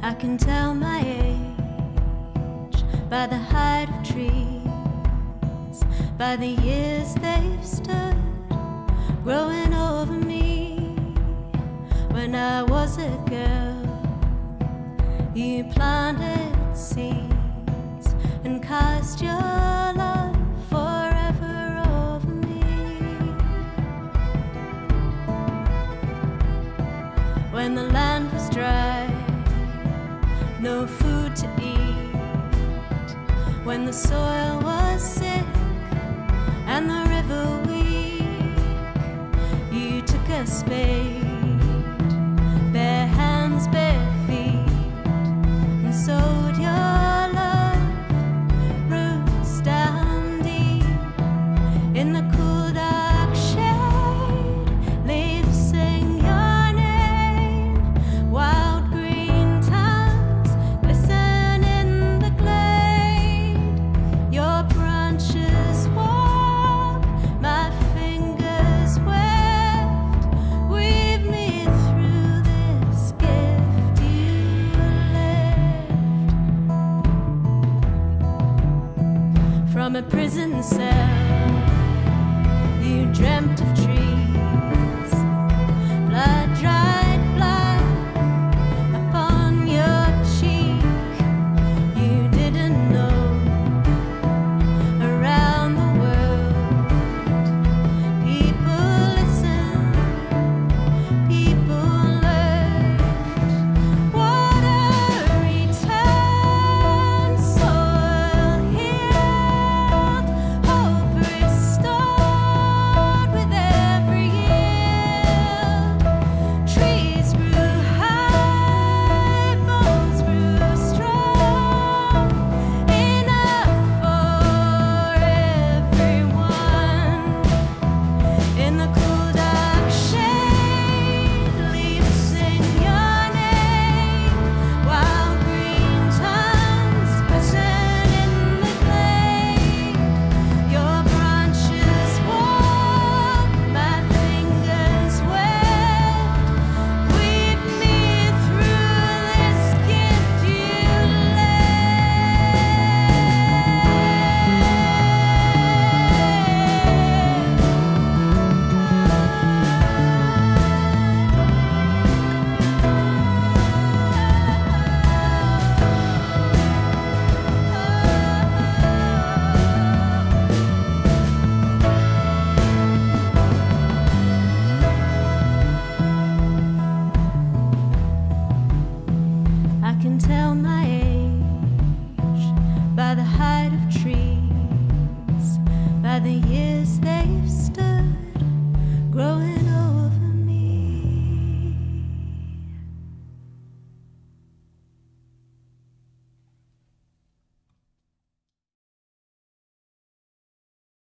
I can tell my age by the height of trees, by the years they've stood growing over me. When I was a girl, you planted seeds and cast your love forever over me. When the land was dry, no food to eat, when the soil was sick and the river weak, you took a spade, bare hands, bare feet, and sowed your love roots down deep in the cool dark shade. Leaves sing your name, wild green tongues glisten in the glade. Your branches warm, my fingers weft, weave me through this gift you left. From a prison cell